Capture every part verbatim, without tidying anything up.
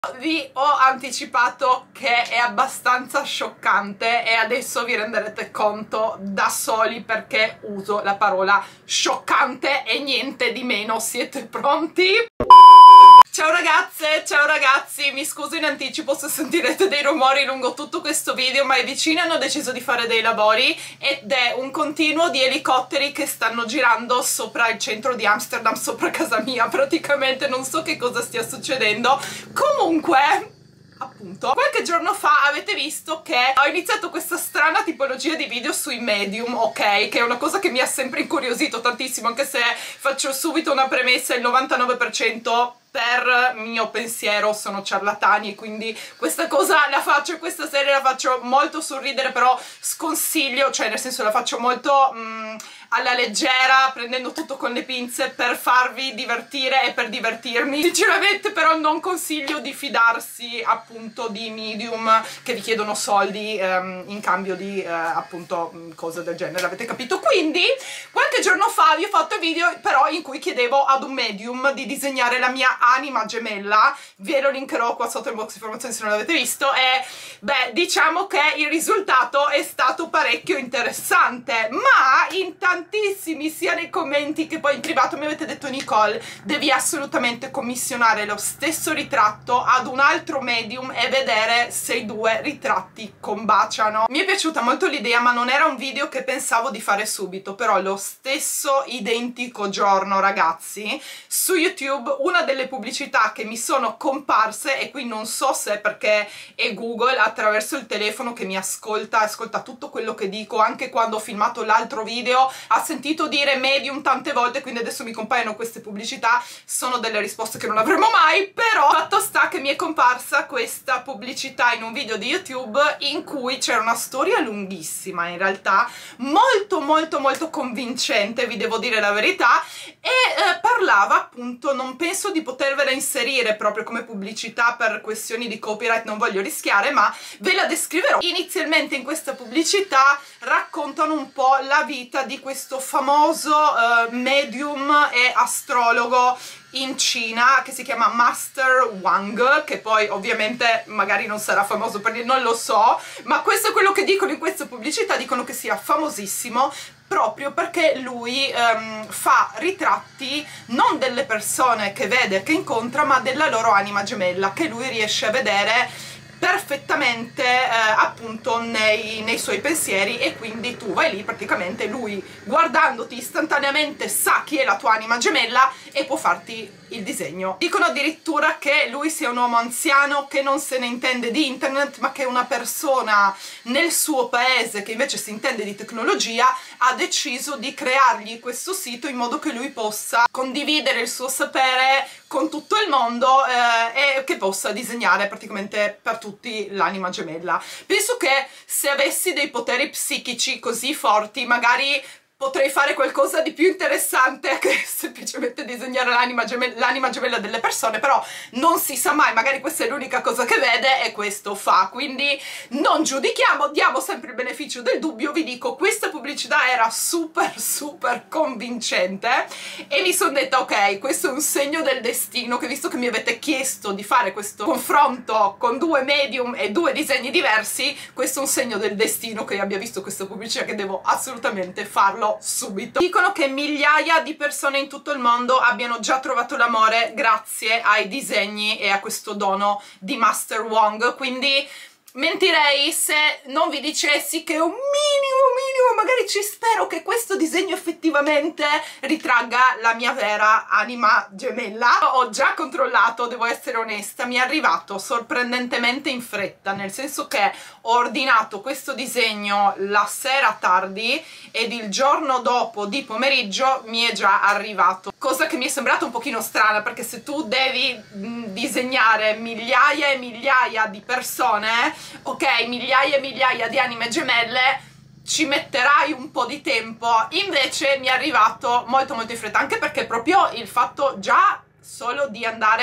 Vi ho anticipato che è abbastanza scioccante e adesso vi renderete conto da soli perché uso la parola scioccante e niente di meno. Siete pronti? Ciao ragazze, ciao ragazzi, mi scuso in anticipo se sentirete dei rumori lungo tutto questo video, ma i vicini hanno deciso di fare dei lavori ed è un continuo di elicotteri che stanno girando sopra il centro di Amsterdam, sopra casa mia praticamente, non so che cosa stia succedendo. Comunque, appunto, qualche giorno fa avete visto che ho iniziato questa strana tipologia di video sui medium, ok? Che è una cosa che mi ha sempre incuriosito tantissimo, anche se faccio subito una premessa: il novantanove per cento per mio pensiero sono ciarlatani, e quindi questa cosa la faccio, questa serie la faccio molto sorridere, però sconsiglio, cioè nel senso la faccio molto mh, alla leggera, prendendo tutto con le pinze per farvi divertire e per divertirmi. Sinceramente però non consiglio di fidarsi appunto di medium che vi chiedono soldi um, in cambio di uh, appunto cose del genere, avete capito? Quindi qualche giorno fa vi ho fatto video però in cui chiedevo ad un medium di disegnare la mia anima gemella, ve lo linkerò qua sotto in box informazioni se non l'avete visto, e beh, diciamo che il risultato è stato parecchio interessante, ma in tantissimi, sia nei commenti che poi in privato, mi avete detto: Nicole, devi assolutamente commissionare lo stesso ritratto ad un altro medium e vedere se i due ritratti combaciano. Mi è piaciuta molto l'idea, ma non era un video che pensavo di fare subito, però lo stesso identico giorno, ragazzi, su YouTube una delle pubblicità che mi sono comparse, e qui non so se perché è Google attraverso il telefono che mi ascolta, ascolta tutto quello che dico, anche quando ho filmato l'altro video ha sentito dire medium tante volte, quindi adesso mi compaiono queste pubblicità. Sono delle risposte che non avremo mai, però fatto sta che mi è comparsa questa pubblicità in un video di YouTube in cui c'era una storia lunghissima, in realtà molto molto molto convincente, vi devo dire la verità, e eh, parlava appunto, non penso di potervela inserire proprio come pubblicità per questioni di copyright, non voglio rischiare, ma ve la descriverò. Inizialmente in questa pubblicità raccontano un po' la vita di questo famoso uh, medium e astrologo in Cina che si chiama Master Wang, che poi ovviamente magari non sarà famoso per dire, non lo so, ma questo è quello che dicono in questa pubblicità, dicono che sia famosissimo proprio perché lui um, fa ritratti non delle persone che vede, che incontra, ma della loro anima gemella, che lui riesce a vedere perfettamente eh, appunto nei, nei suoi pensieri, e quindi tu vai lì, praticamente lui guardandoti istantaneamente sa chi è la tua anima gemella e può farti il disegno. Dicono addirittura che lui sia un uomo anziano che non se ne intende di internet, ma che una persona nel suo paese che invece si intende di tecnologia ha deciso di creargli questo sito in modo che lui possa condividere il suo sapere con tutto il mondo eh, e che possa disegnare praticamente per tutti l'anima gemella. Penso che se avessi dei poteri psichici così forti magari potrei fare qualcosa di più interessante che semplicemente disegnare l'anima gemella, gemella delle persone, però non si sa mai, magari questa è l'unica cosa che vede e questo fa, quindi non giudichiamo, diamo sempre il beneficio del dubbio. Vi dico, questa pubblicità era super super convincente e mi sono detta: ok, questo è un segno del destino, che visto che mi avete chiesto di fare questo confronto con due medium e due disegni diversi, questo è un segno del destino che abbia visto questa pubblicità, che devo assolutamente farlo subito. Dicono che migliaia di persone in tutto il mondo abbiano già trovato l'amore grazie ai disegni e a questo dono di Master Wang, quindi mentirei se non vi dicessi che un minimo minimo magari ci spero che questo disegno effettivamente ritragga la mia vera anima gemella. Ho già controllato, devo essere onesta, mi è arrivato sorprendentemente in fretta, nel senso che ho ordinato questo disegno la sera tardi ed il giorno dopo di pomeriggio mi è già arrivato, cosa che mi è sembrata un pochino strana, perché se tu devi mh, disegnare migliaia e migliaia di persone, ok, migliaia e migliaia di anime gemelle, ci metterai un po' di tempo. Invece mi è arrivato molto molto in fretta, anche perché proprio il fatto già solo di andare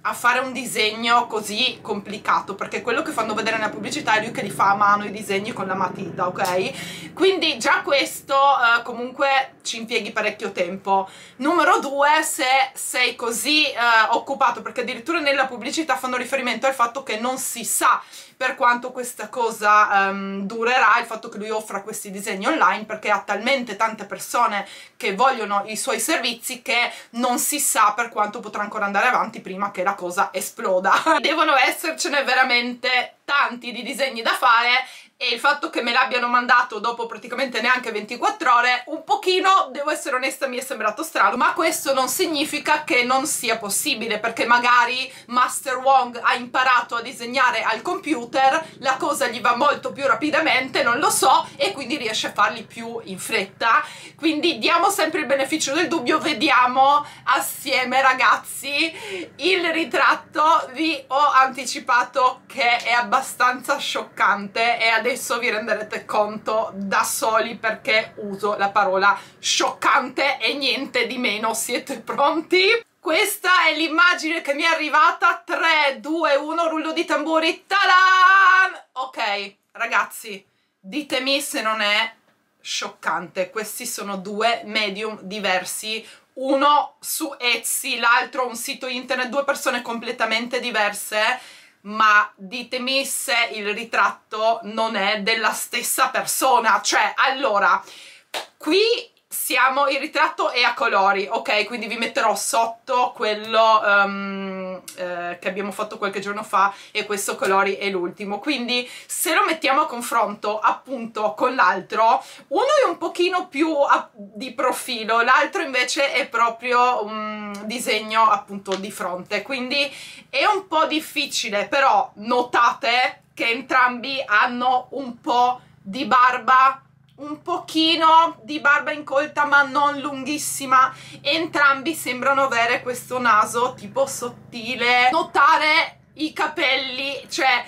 a fare un disegno così complicato, perché quello che fanno vedere nella pubblicità è lui che li fa a mano i disegni con la matita, ok? Quindi già questo eh, comunque ci impieghi parecchio tempo. Numero due, se sei così eh, occupato, perché addirittura nella pubblicità fanno riferimento al fatto che non si sa per quanto questa cosa um, durerà, il fatto che lui offra questi disegni online, perché ha talmente tante persone che vogliono i suoi servizi che non si sa per quanto potrà ancora andare avanti prima che la cosa esploda. Devono essercene veramente tanti di disegni da fare, e il fatto che me l'abbiano mandato dopo praticamente neanche ventiquattro ore, un pochino, devo essere onesta, mi è sembrato strano, ma questo non significa che non sia possibile, perché magari Master Wong ha imparato a disegnare al computer, la cosa gli va molto più rapidamente, non lo so, e quindi riesce a farli più in fretta. Quindi diamo sempre il beneficio del dubbio, vediamo assieme ragazzi il ritratto. Vi ho anticipato che è abbastanza scioccante e adesso Adesso vi renderete conto da soli perché uso la parola scioccante e niente di meno. Siete pronti? Questa è l'immagine che mi è arrivata. Tre, due, uno, rullo di tamburi. Tadan! Ok, ragazzi, ditemi se non è scioccante. Questi sono due medium diversi, uno su Etsy, l'altro un sito internet, due persone completamente diverse. Ma ditemi se il ritratto non è della stessa persona. Cioè, allora, qui siamo, il ritratto è a colori, ok? Quindi vi metterò sotto quello um, eh, che abbiamo fatto qualche giorno fa, e questo colori è l'ultimo. Quindi se lo mettiamo a confronto appunto con l'altro, uno è un pochino più a, di profilo, l'altro invece è proprio un disegno appunto di fronte, quindi è un po' difficile. Però notate che entrambi hanno un po' di barba, un pochino di barba incolta ma non lunghissima, entrambi sembrano avere questo naso tipo sottile. Notare i capelli, cioè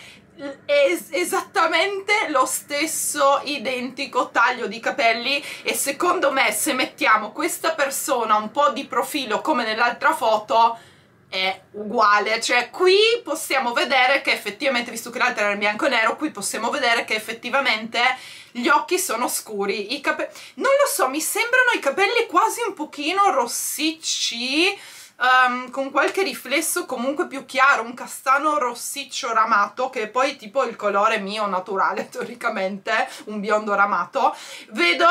è esattamente lo stesso identico taglio di capelli, e secondo me se mettiamo questa persona un po' di profilo come nell'altra foto è uguale. Cioè qui possiamo vedere che effettivamente, visto che l'altra era in bianco e nero, qui possiamo vedere che effettivamente gli occhi sono scuri, i capelli, non lo so, mi sembrano i capelli quasi un pochino rossicci, um, con qualche riflesso comunque più chiaro, un castano rossiccio ramato, che è poi tipo il colore mio naturale teoricamente, un biondo ramato. Vedo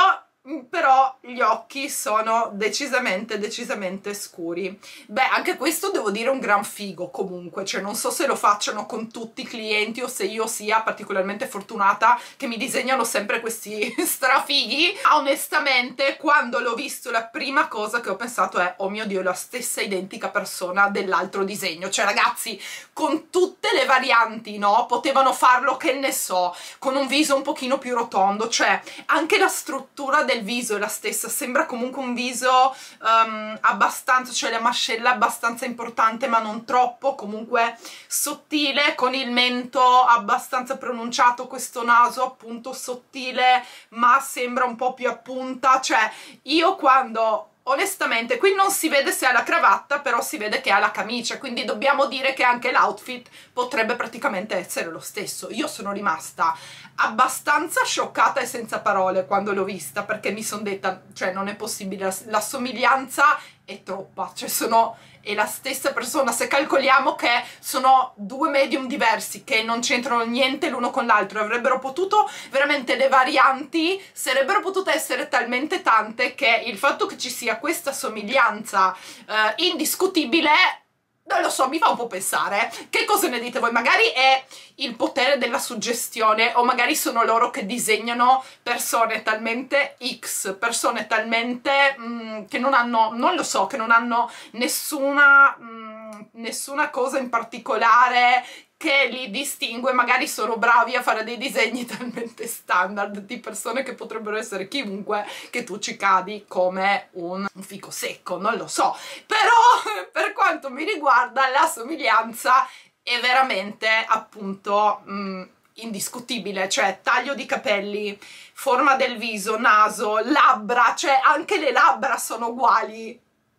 però gli occhi sono decisamente decisamente scuri. Beh, anche questo devo dire un gran figo comunque, cioè non so se lo facciano con tutti i clienti o se io sia particolarmente fortunata che mi disegnano sempre questi strafighi. Ma onestamente quando l'ho visto la prima cosa che ho pensato è: oh mio Dio, è la stessa identica persona dell'altro disegno. Cioè ragazzi, con tutte le varianti, no? Potevano farlo, che ne so, con un viso un pochino più rotondo, cioè anche la struttura del il viso è la stessa, sembra comunque un viso um, abbastanza, cioè la mascella abbastanza importante ma non troppo, comunque sottile, con il mento abbastanza pronunciato, questo naso appunto sottile ma sembra un po' più a punta. Cioè io quando onestamente, qui non si vede se ha la cravatta, però si vede che ha la camicia, quindi dobbiamo dire che anche l'outfit potrebbe praticamente essere lo stesso. Io sono rimasta abbastanza scioccata e senza parole quando l'ho vista, perché mi sono detta, cioè non è possibile, la, la somiglianza è troppa, cioè sono è la stessa persona. Se calcoliamo che sono due medium diversi che non c'entrano niente l'uno con l'altro, avrebbero potuto veramente, le varianti sarebbero potute essere talmente tante che il fatto che ci sia questa somiglianza eh, indiscutibile, non lo so, mi fa un po' pensare. Che cosa ne dite voi? Magari è il potere della suggestione, o magari sono loro che disegnano persone talmente X, persone talmente mh, che non hanno, non lo so, che non hanno nessuna, mh, nessuna cosa in particolare che li distingue. Magari sono bravi a fare dei disegni talmente standard di persone che potrebbero essere chiunque, che tu ci cadi come un, un fico secco, non lo so. Però per quanto mi riguarda la somiglianza è veramente appunto mh, indiscutibile. Cioè taglio di capelli, forma del viso, naso, labbra, cioè anche le labbra sono uguali.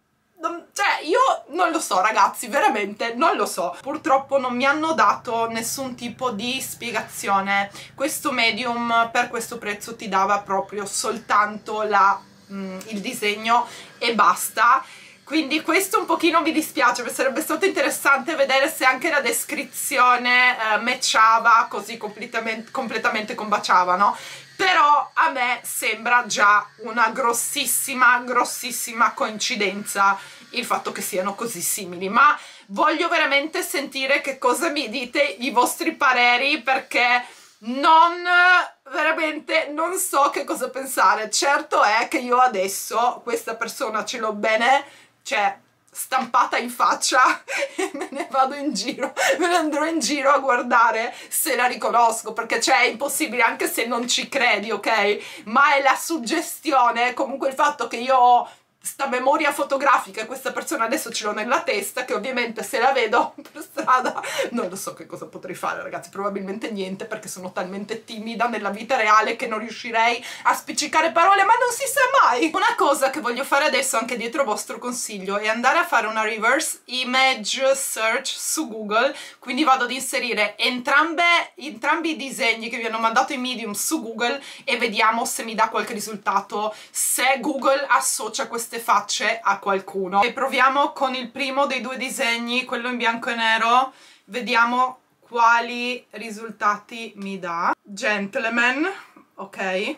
cioè io non lo so ragazzi, veramente non lo so. Purtroppo non mi hanno dato nessun tipo di spiegazione. Questo medium per questo prezzo ti dava proprio soltanto la, mm, il disegno e basta. Quindi questo un pochino mi dispiace, perché sarebbe stato interessante vedere se anche la descrizione eh, matchava così completamente, completamente combaciava, no? Però a me sembra già una grossissima, grossissima coincidenza il fatto che siano così simili, ma voglio veramente sentire che cosa mi dite, i vostri pareri, perché non, veramente non so che cosa pensare. Certo è che io adesso questa persona ce l'ho bene, cioè stampata in faccia, e me ne vado in giro, me ne andrò in giro a guardare se la riconosco, perché cioè è impossibile, anche se non ci credi, ok? Ma è la suggestione, comunque il fatto che io ho sta memoria fotografica e questa persona adesso ce l'ho nella testa, che ovviamente se la vedo per strada non lo so che cosa potrei fare ragazzi, probabilmente niente, perché sono talmente timida nella vita reale che non riuscirei a spiccicare parole, ma non si sa mai. Una cosa che voglio fare adesso anche dietro vostro consiglio è andare a fare una reverse image search su Google, quindi vado ad inserire entrambe, entrambi i disegni che vi hanno mandato in Medium su Google e vediamo se mi dà qualche risultato, se Google associa queste facce a qualcuno. E proviamo con il primo dei due disegni, quello in bianco e nero, vediamo quali risultati mi dà. Gentleman, ok,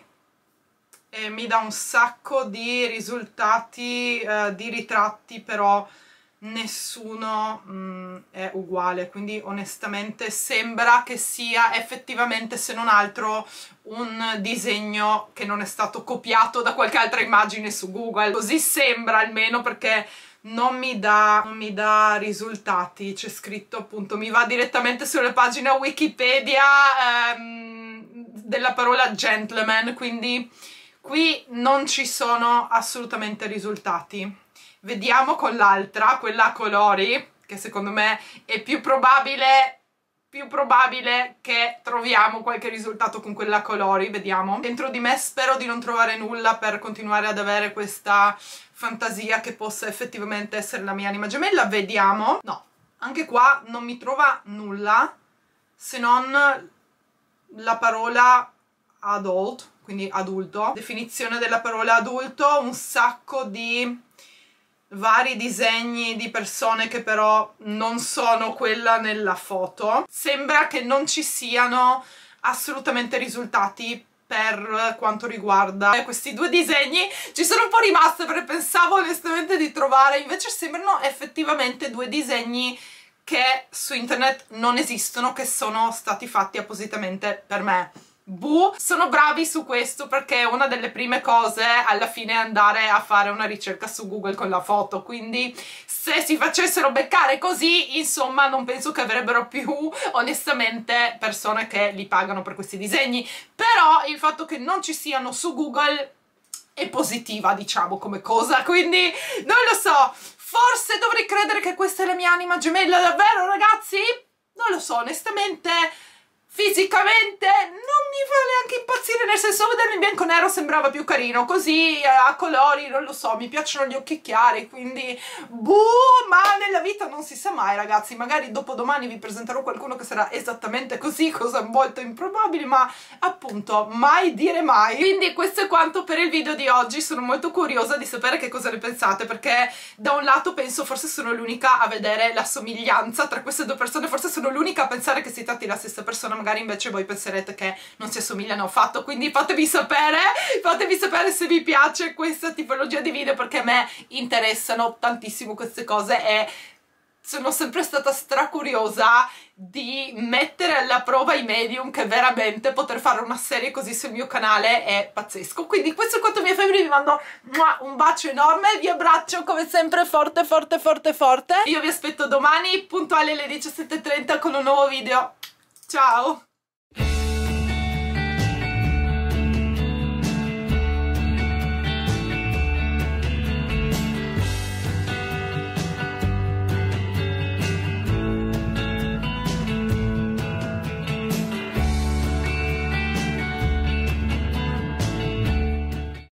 e mi dà un sacco di risultati, uh, di ritratti, però nessuno mm, è uguale, quindi onestamente sembra che sia effettivamente, se non altro, un disegno che non è stato copiato da qualche altra immagine su Google. Così sembra almeno, perché non mi dà, non mi dà risultati. C'è scritto appunto, mi va direttamente sulla pagina Wikipedia ehm, della parola gentleman, quindi qui non ci sono assolutamente risultati. Vediamo con l'altra, quella a colori, che secondo me è più probabile, più probabile che troviamo qualche risultato con quella a colori. Vediamo. Dentro di me spero di non trovare nulla per continuare ad avere questa fantasia che possa effettivamente essere la mia anima gemella. Vediamo. No, anche qua non mi trova nulla, se non la parola adult, quindi adulto. Definizione della parola adulto, un sacco di vari disegni di persone che però non sono quella nella foto. Sembra che non ci siano assolutamente risultati per quanto riguarda questi due disegni. Ci sono un po' rimasta perché pensavo onestamente di trovare, invece sembrano effettivamente due disegni che su internet non esistono, che sono stati fatti appositamente per me. Buh, sono bravi su questo, perché una delle prime cose alla fine è andare a fare una ricerca su Google con la foto, quindi se si facessero beccare così, insomma, non penso che avrebbero più onestamente persone che li pagano per questi disegni. Però il fatto che non ci siano su Google è positiva, diciamo, come cosa, quindi non lo so, forse dovrei credere che questa è la mia anima gemella davvero, ragazzi? Non lo so, onestamente. Fisicamente non mi fa neanche impazzire, nel senso, vederlo in bianco e nero sembrava più carino, così a colori non lo so, mi piacciono gli occhi chiari, quindi buh, ma nella vita non si sa mai ragazzi, magari dopodomani vi presenterò qualcuno che sarà esattamente così, cosa molto improbabile, ma appunto mai dire mai. Quindi questo è quanto per il video di oggi. Sono molto curiosa di sapere che cosa ne pensate, perché da un lato penso forse sono l'unica a vedere la somiglianza tra queste due persone, forse sono l'unica a pensare che si tratti la stessa persona, magari invece voi penserete che non si assomigliano affatto, quindi fatemi sapere, fatemi sapere se vi piace questa tipologia di video, perché a me interessano tantissimo queste cose e sono sempre stata stracuriosa di mettere alla prova i medium, che veramente poter fare una serie così sul mio canale è pazzesco. Quindi questo è quanto mi è family, vi mando un bacio enorme, vi abbraccio come sempre forte forte forte forte. Io vi aspetto domani puntuale alle diciassette e trenta con un nuovo video. Ciao!